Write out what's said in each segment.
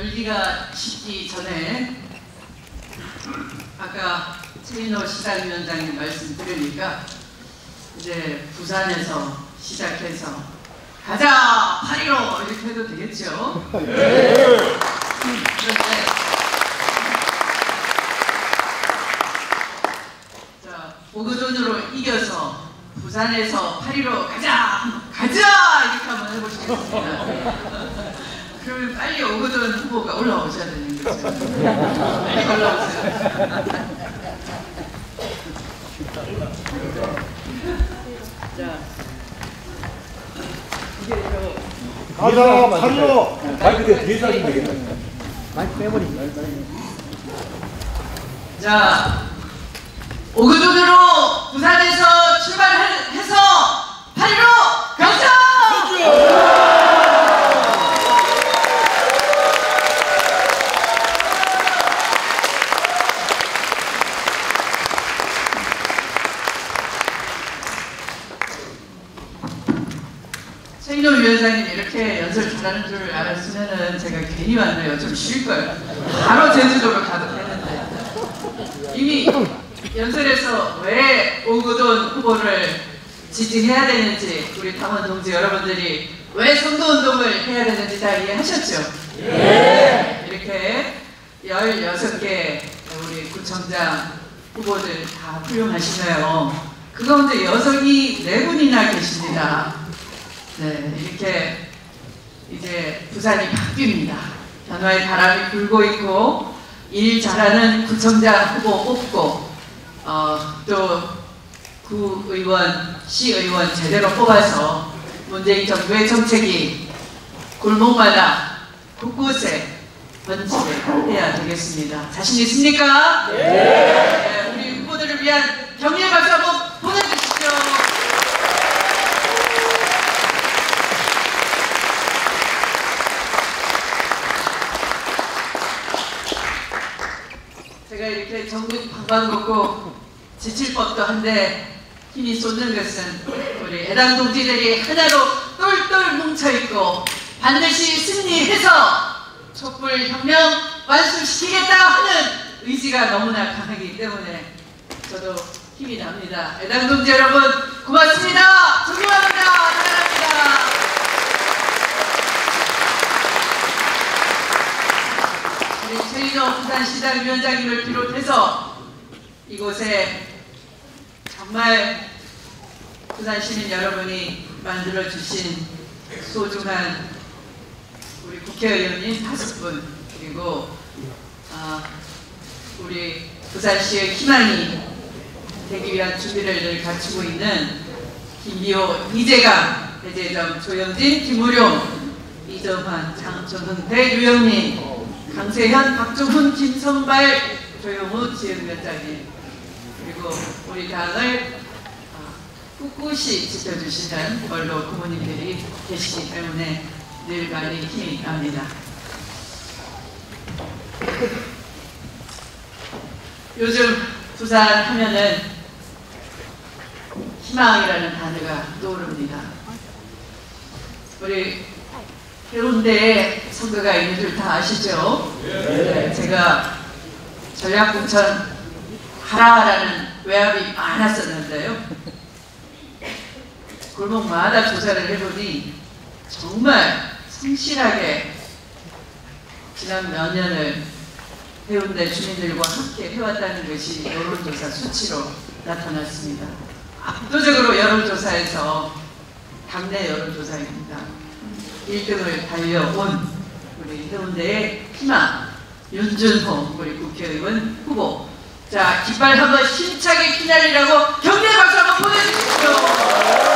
열기가 식기 전에 아까 최인호 시장위원장님 말씀 들으니까 이제 부산에서 시작해서 가자! 파리로! 이렇게 해도 되겠죠? 그런데 자, 오거돈으로 이겨서 부산에서 파리로 가자! 가자! 이렇게 한번 해보시겠습니다. 그러면 빨리 오거돈 후보가 올라오셔야 되는 거죠. 빨리 올라오세요. 자, 이게 가자, 파리로! 마이크 뒤에서 하시면 되겠네. 마이크 빼버리면. 자, 오거돈으로 부산에서 출발해서 파리로 가자! 최인호 위원장님 이렇게 연설 잘하는 줄 알았으면 제가 괜히 왔네요. 좀 쉴걸. 바로 제주도로 가도 되는데. 이미 연설에서 왜 오거돈 후보를 지지해야 되는지 우리 당원 동지 여러분들이 왜 선거운동을 해야 되는지 다 이해하셨죠? 네. 이렇게 16개 우리 구청장 후보들 다 훌륭하시네요. 그 가운데 여성이 4분이나 계십니다. 네, 이렇게 이제 부산이 바뀝니다. 변화의 바람이 불고 있고 일 잘하는 구청장 후보 뽑고 또 구의원, 시의원 제대로 뽑아서 문재인 정부의 정책이 골목마다 곳곳에 번지해야 되겠습니다. 자신 있습니까? 네. 네, 우리 후보들을 위한 격려의 박수 한번 보내주십시오. 제가 이렇게 전국 방방곡곡 지칠 법도 한데 힘이 쏟는 것은 우리 애당 동지들이 하나로 똘똘 뭉쳐있고 반드시 승리해서 촛불혁명 완수시키겠다 하는 의지가 너무나 강하기 때문에 저도 힘이 납니다. 애당 동지 여러분 고맙습니다. 존경합니다. 사랑합니다. 우리 최인호 부산시장 위원장님을 비롯해서 이곳에 정말 부산 시민 여러분이 만들어주신 소중한 우리 국회의원님 5분 그리고 우리 부산시의 희망이 되기 위한 준비를 늘 갖추고 있는 김비호, 이재강, 배재정, 조영진, 김우룡, 이정환, 장정흥대, 유영민, 강세현, 박종훈, 김선발, 조영우 지역위원장님 그리고 우리 당을 꿋꿋이 지켜주시는 원로 부모님들이 계시기 때문에 늘 많이 힘이 납니다. 요즘 부산 하면은 희망이라는 단어가 떠오릅니다. 우리 해운대에 선거가 있는 줄 다 아시죠? 네, 제가 전략공천 하라라는 외압이 많았었는데요. 골목마다 조사를 해보니 정말 성실하게 지난 몇 년을 해운대 주민들과 함께 해왔다는 것이 여론조사 수치로 나타났습니다. 압도적으로 여론조사에서 당내 여론조사입니다. 1등을 달려온 우리 해운대의 희망 윤준호 우리 국회의원 후보. 자, 깃발 한번 힘차게 휘날리라고 격려의 박수 한번 보내주십시오.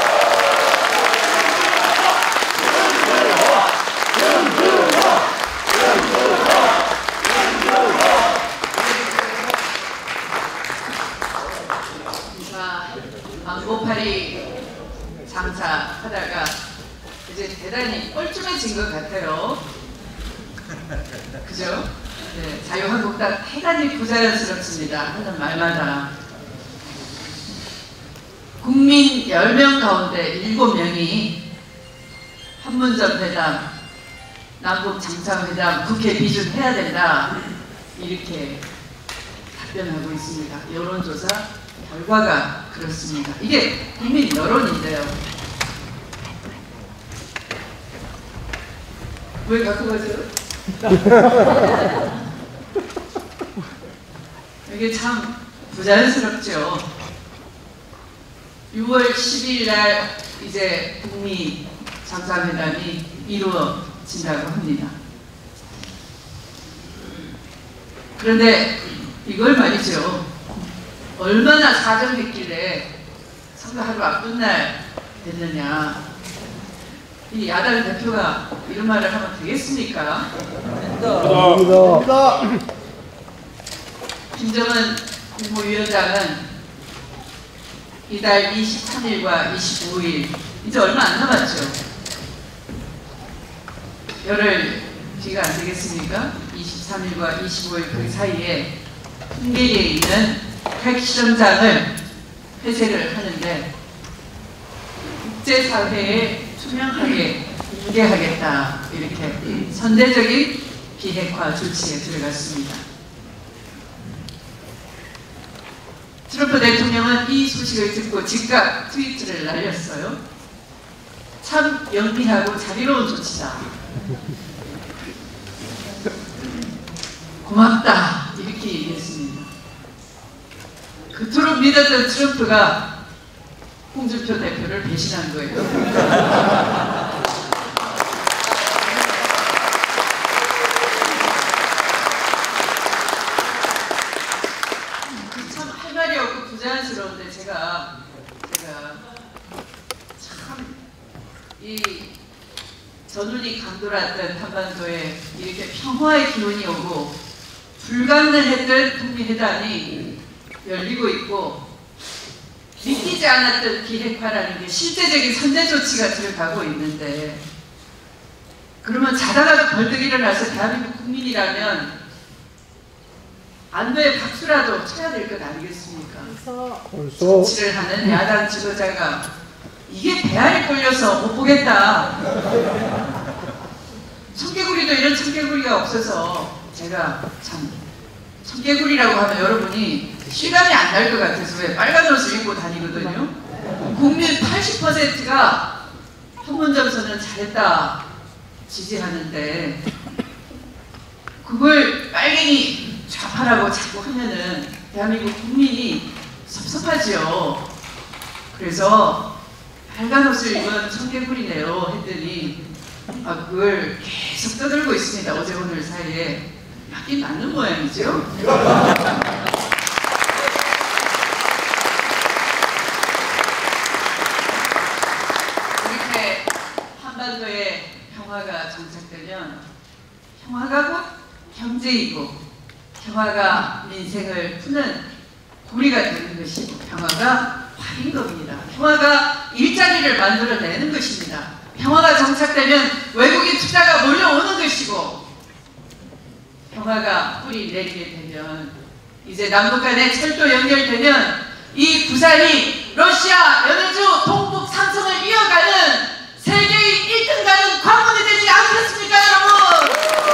망고파리 장사하다가 이제 대단히 뻘쭘해진 것 같아요. 그죠? 네, 자유한국당 대단히 부자연스럽습니다. 하는 말마다. 국민 10명 가운데 7명이 판문점 회담 남북 정상회담 국회 비준해야 된다 이렇게 답변하고 있습니다. 여론조사 결과가 그렇습니다. 이게 국민 여론인데요. 왜 갖고 가세요? 이게 참 부자연스럽죠. 6월 10일 날 이제 북미 정상회담이 이루어진다고 합니다. 그런데 이걸 말이죠. 얼마나 사정했길래 선거 하루 앞둔 날 됐느냐. 이 야당 대표가 이런 말을 하면 되겠습니까? 김정은 국무위원장은 이달 23일과 25일 이제 얼마 안 남았죠. 열흘 뒤가 안 되겠습니까? 23일과 25일 그 사이에 풍계리에 있는 핵실험장을 폐쇄를 하는데 국제사회에 투명하게 공개하겠다 이렇게 선제적인 비핵화 조치에 들어갔습니다. 트럼프 대통령은 이 소식을 듣고 즉각 트위터를 날렸어요. 참 영리하고 자비로운 조치다. 고맙다 이렇게 얘기했습니다. 그토록 믿었던 트럼프가 홍준표 대표를 배신한 거예요. 참 할 말이 없고 부자연스러운데 제가 참 이 전운이 강돌았던 한반도에 이렇게 평화의 기운이 오고 불가능했던 북미 회담이 열리고 있고 믿기지 않았던 비핵화라는 게 실제적인 선제 조치가 들어가고 있는데 그러면 자다가도 벌떡 일어나서 대한민국 국민이라면 안도의 박수라도 쳐야 될 것 아니겠습니까? 정치를 하는 야당 지도자가 이게 배알이 꼴려서 못 보겠다. 청개구리도 이런 청개구리가 없어서 제가 참 청개구리라고 하면 여러분이 실감이 안 날 것 같아서 왜 빨간 옷을 입고 다니거든요. 국민 80%가 판문점선언 잘했다 지지하는데 그걸 빨갱이 좌파라고 자꾸 하면은 대한민국 국민이 섭섭하지요. 그래서 빨간 옷을 입은 청개구리네요 했더니 그걸 계속 떠들고 있습니다. 어제 오늘 사이에. 맞긴 맞는 모양이죠. 이렇게 한반도에 평화가 정착되면 평화가 곧 경제이고 평화가 민생을 푸는 고리가 되는 것이고 평화가 활인 겁니다. 평화가 일자리를 만들어내는 것입니다. 평화가 정착되면 외국인 투자가 몰려오는 것이고 평화가 뿌리 내리게 되면 이제 남북 간의 철도 연결되면 이 부산이 러시아, 연해주, 동북 삼성을 이어가는 세계의 1등 가는 관문이 되지 않겠습니까 여러분?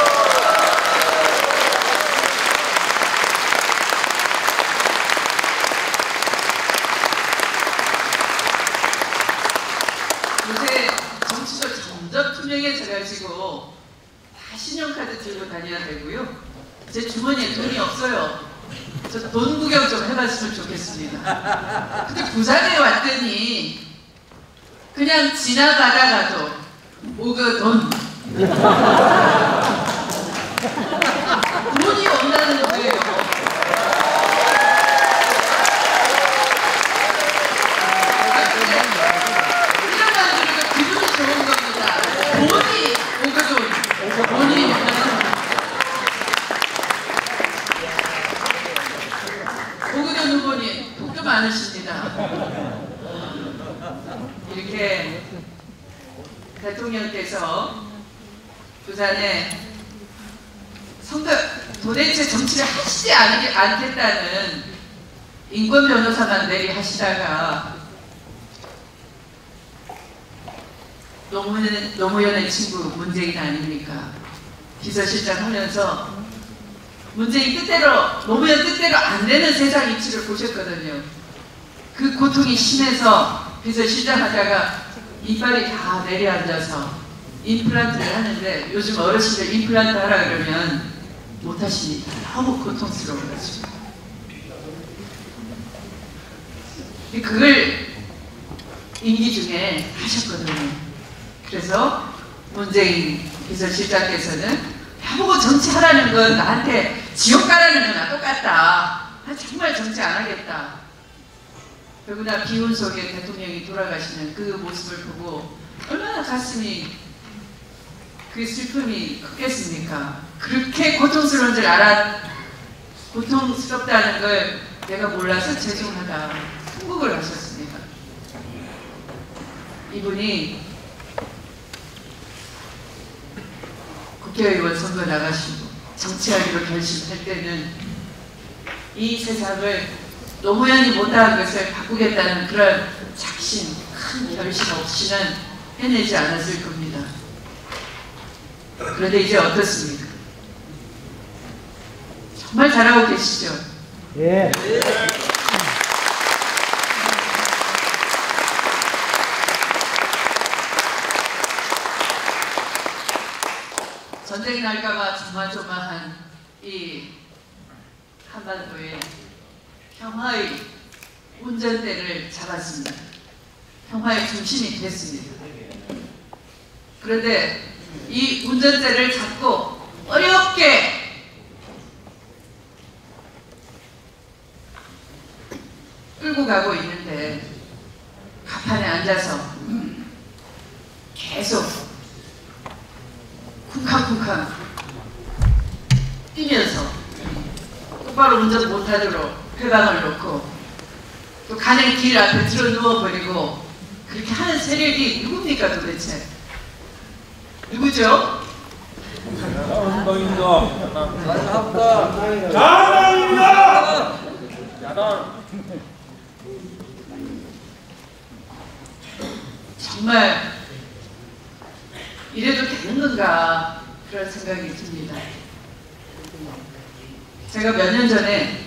요새 정치도 점점 투명해져가지고 다 신용카드 들고 다녀야 되고요. 제 주머니에 돈이 없어요. 저 돈 구경 좀 해봤으면 좋겠습니다. 근데 부산에 왔더니 그냥 지나가다가도 오거돈 돈이 온다는 거예요. 오거돈 후보님 복도 많으십니다. 이렇게 대통령께서 부산에 선거 도대체 정치를 하시지 않겠다는 인권 변호사만 내리 하시다가 노무현의 친구 문재인 아닙니까? 비서실장 하면서 문재인 뜻대로, 노무현 뜻대로 안 되는 세상 이치를 보셨거든요. 그 고통이 심해서 비서실장 하다가 이빨이 다 내려앉아서 임플란트를 하는데, 요즘 어르신들 임플란트 하라 그러면 못하십니다. 너무 고통스러워가지고. 그걸 임기 중에 하셨거든요. 그래서 문재인 비서실장께서는 나보고 정치하라는 건 나한테 지옥 가라는 거나 똑같다. 정말 정치 안 하겠다. 더구나 비운 속에 대통령이 돌아가시는 그 모습을 보고 얼마나 가슴이, 그 슬픔이 크겠습니까? 그렇게 고통스러운 줄 고통스럽다는 걸 내가 몰라서 죄송하다 통곡을 하셨습니다. 이분이 국회의원 선거 나가시고 정치하기로 결심할 때는 이 세상을 노무현이 못한 것을 바꾸겠다는 그런 작심, 큰 결심 없이는 해내지 않았을 겁니다. 그런데 이제 어떻습니까? 정말 잘하고 계시죠? 예. 전쟁 날까봐 조마조마한 이 한반도에 평화의 운전대를 잡았습니다. 평화의 중심이 됐습니다. 그런데 이 운전대를 잡고 어렵게 끌고 가고 있는데 갑판에 앉아서 계속 쿵쾅쿵쾅 뛰면서 똑바로 운전 못하도록 회방을 놓고 또 가는 길 앞에 들어 누워버리고 그렇게 하는 세력이 누굽니까 도대체? 누구죠? 자랑입니다. 정말 이래도 되는 건가 그런 생각이 듭니다. 제가 몇 년 전에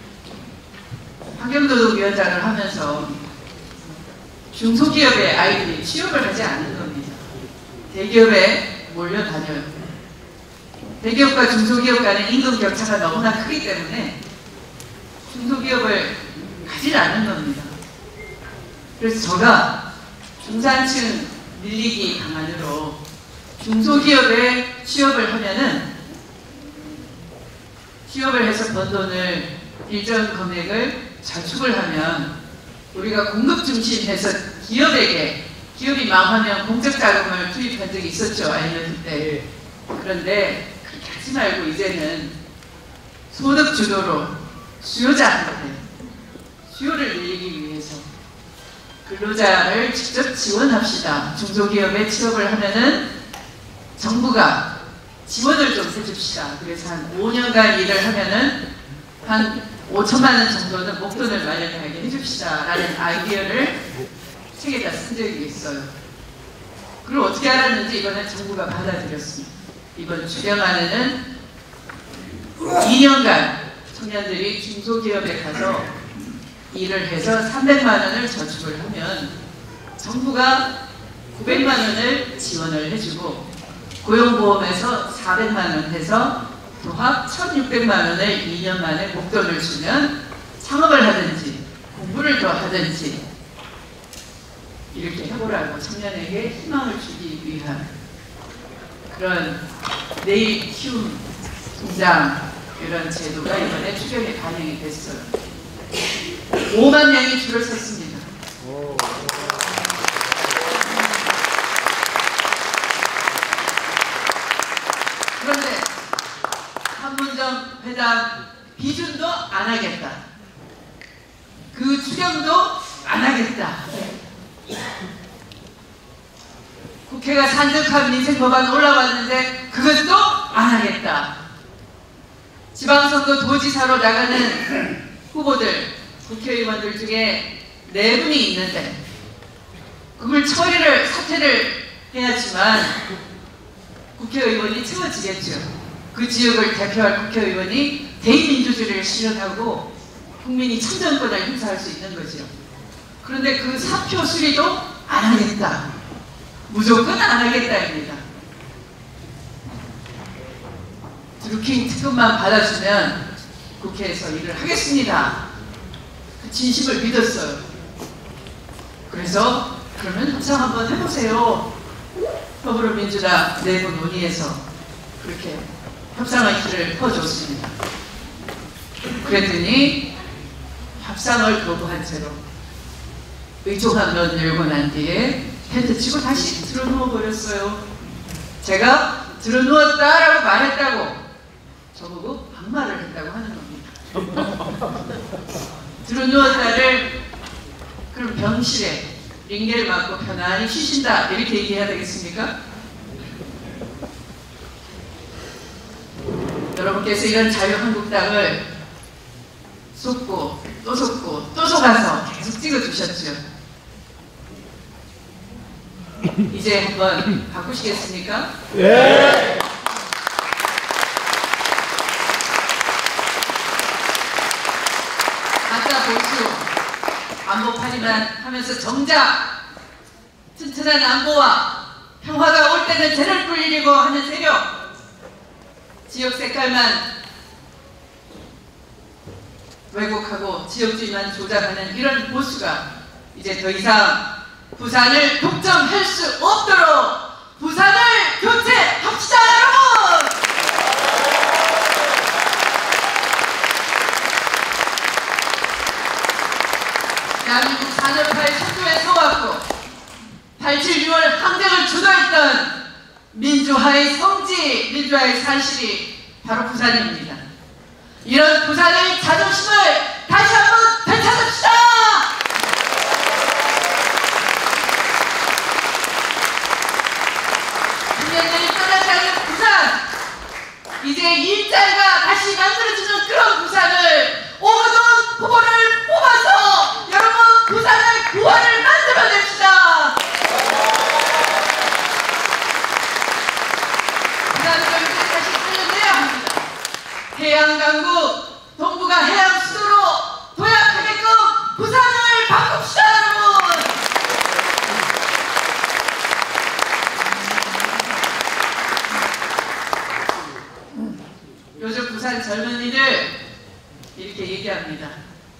환경노동위원장을 하면서 중소기업의 아이들이 취업을 하지 않는 겁니다. 대기업에 몰려다녀요. 대기업과 중소기업 간의 임금 격차가 너무나 크기 때문에 중소기업을 가지 않는 겁니다. 그래서 제가 중산층 밀리기 방안으로 중소기업에 취업을 하면은 취업을 해서 번 돈을 일정 금액을 저축을 하면 우리가 공급 중심해서 기업이 망하면 공적 자금을 투입한 적이 있었죠. IMF 때. 그런데 그렇게 하지 말고 이제는 소득 주도로 수요자한테 수요를 늘리기 위해서 근로자를 직접 지원합시다. 중소기업에 취업을 하면은 정부가 지원을 좀 해줍시다. 그래서 한 5년간 일을 하면은 한 5천만 원 정도는 목돈을 마련하게 해줍시다. 라는 아이디어를 책에다 쓴 적이 있어요. 그걸 어떻게 알았는지 이번에 정부가 받아들였습니다. 이번 주경안에는 2년간 청년들이 중소기업에 가서 일을 해서 300만 원을 저축을 하면 정부가 900만 원을 지원을 해주고 고용보험에서 400만 원 해서 도합 1600만 원을 2년 만에 목돈을 주면 창업을 하든지 공부를 더 하든지 이렇게 해보라고 청년에게 희망을 주기 위한 그런 내일 키움 통장 이런 제도가 이번에 추경에 반영이 됐어요. 5만 명이 줄을 섰습니다. 그런데 판문점 회담 비준도 안 하겠다. 그 추경도 안 하겠다. 국회가 산적한 민생법안 올라왔는데 그것도 안 하겠다. 지방선거 도지사로 나가는 후보들, 국회의원들 중에 4분이 있는데 그걸 사퇴를 해야지만 국회의원이 채워지겠죠. 그 지역을 대표할 국회의원이 대의민주주의를 실현하고 국민이 참정권을 행사할 수 있는 거죠. 그런데 그 사표 수리도 안 하겠다. 무조건 안 하겠다입니다. 드루킹 특검만 받아주면 국회에서 일을 하겠습니다. 그 진심을 믿었어요. 그래서 그러면 협상 한번 해보세요. 더불어민주당 내부 논의에서 그렇게 협상의 길을 퍼줬습니다. 그랬더니 협상을 거부한 채로 의총한번 열고 난 뒤에 텐트 치고 다시 들어누워 버렸어요. 제가 들어누웠다라고 말했다고 저보고 반말을 했다고 하는 겁니다. 들어누웠다를 그럼 병실에 링겔 맞고 편안히 쉬신다 이렇게 얘기해야 되겠습니까? 여러분께서 이런 자유한국당을 속고 또 속고 또 속아서 계속 찍어주셨죠. 이제 한번 바꾸시겠습니까? 네. 아까 보수 안보파리만 하면서 정작 튼튼한 안보와 평화가 올 때는 죄를 불리려고 하는 세력, 지역 색깔만 왜곡하고 지역주의만 조작하는 이런 보수가 이제 더 이상 부산을 독점할 수 없도록 부산을 교체합시다, 여러분! 대한민국 산업화의 선두에 서왔고 87, 6월 항쟁을 주도했던 민주화의 성지, 민주화의 산실이 바로 부산입니다. 이런 부산의 자존심을 다시 한번 되찾읍시다! 청년들이 떠나지 않는 부산, 이제 일자리가 다시 만들어지는 그런 부산을 오거돈 후보를 뽑아서 여러분 부산의 구원을 만들어냅시다! 부산을 이제 다시 살려내야 합니다. 해양 강국, 동부가 해양 수도로 도약하게끔 부산을 바꿉시다, 여러분! 요즘 부산 젊은이들 이렇게 얘기합니다.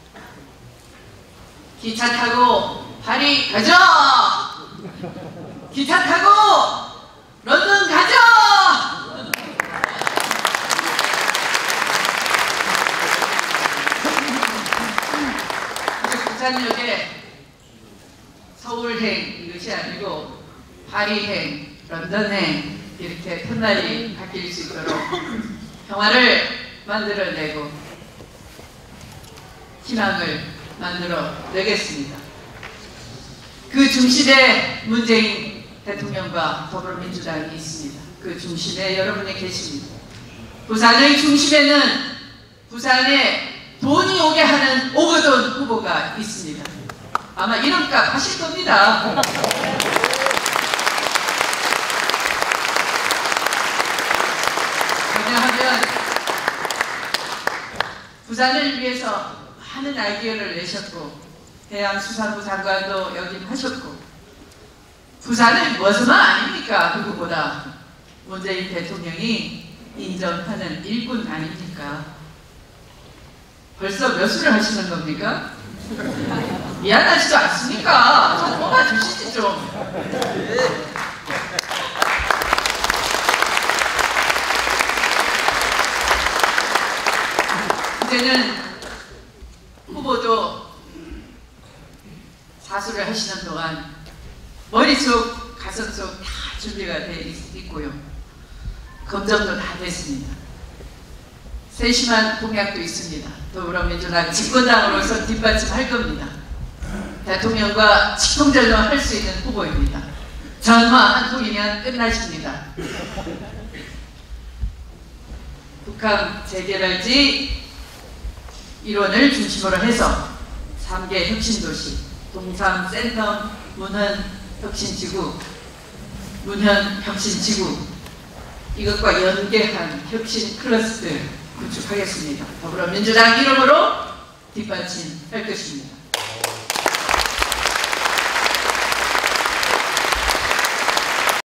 기차 타고 파리 가자! 기차 타고 런던 가자! 부산역에 서울행 이것이 아니고 파리행, 런던행 이렇게 편날이 바뀔 수 있도록 평화를 만들어내고 희망을 만들어내겠습니다. 그 중심에 문재인 대통령과 더불어민주당이 있습니다. 그 중심에 여러분이 계십니다. 부산의 중심에는 부산에 돈이 오게 하는 오거돈 후보가 있습니다. 아마 이름값 하실 겁니다. 왜냐하면 부산을 위해서 많은 아이디어를 내셨고 해양수산부 장관도 역임하셨고 부산은 무엇만 아닙니까? 그거보다 문재인 대통령이 인정하는 일꾼 아닙니까? 벌써 몇 수를 하시는 겁니까? 미안하지도 않습니까? 좀 뽑아주시지 좀. 이제는 후보도 사수를 하시는 동안 머릿속, 가슴속 다 준비가 되어 있고요. 검증도 다 됐습니다. 세심한 공약도 있습니다. 더불어민주당 집권당으로서 뒷받침할 겁니다. 대통령과 직통전을 할 수 있는 후보입니다. 전화 한 통이면 끝나십니다. 북한 재개발지 일원을 중심으로 해서 3개 혁신도시, 동삼, 센텀, 문헌 혁신지구, 문현 혁신지구 이것과 연계한 혁신 클러스터 구축하겠습니다. 더불어민주당 이름으로 뒷받침할 것입니다.